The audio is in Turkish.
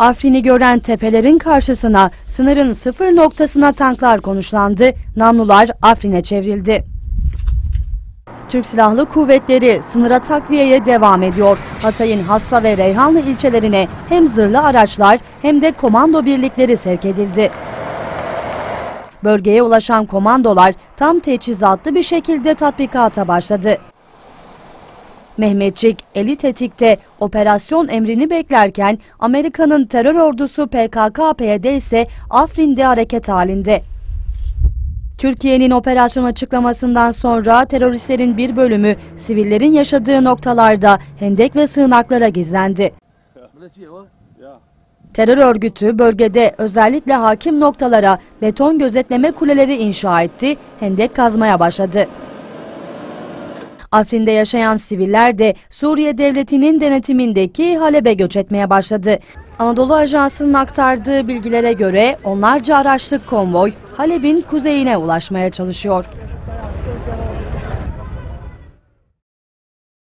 Afrin'i gören tepelerin karşısına, sınırın sıfır noktasına tanklar konuşlandı, namlular Afrin'e çevrildi. Türk Silahlı Kuvvetleri sınıra takviyeye devam ediyor. Hatay'ın Hassa ve Reyhanlı ilçelerine hem zırhlı araçlar hem de komando birlikleri sevk edildi. Bölgeye ulaşan komandolar tam teçhizatlı bir şekilde tatbikata başladı. Mehmetçik, eli tetikte, operasyon emrini beklerken Amerika'nın terör ordusu PKK-PYD ise Afrin'de hareket halinde. Türkiye'nin operasyon açıklamasından sonra teröristlerin bir bölümü sivillerin yaşadığı noktalarda hendek ve sığınaklara gizlendi. Terör örgütü bölgede özellikle hakim noktalara beton gözetleme kuleleri inşa etti, hendek kazmaya başladı. Afrin'de yaşayan siviller de Suriye Devleti'nin denetimindeki Halep'e göç etmeye başladı. Anadolu Ajansı'nın aktardığı bilgilere göre onlarca araçlı konvoy Halep'in kuzeyine ulaşmaya çalışıyor.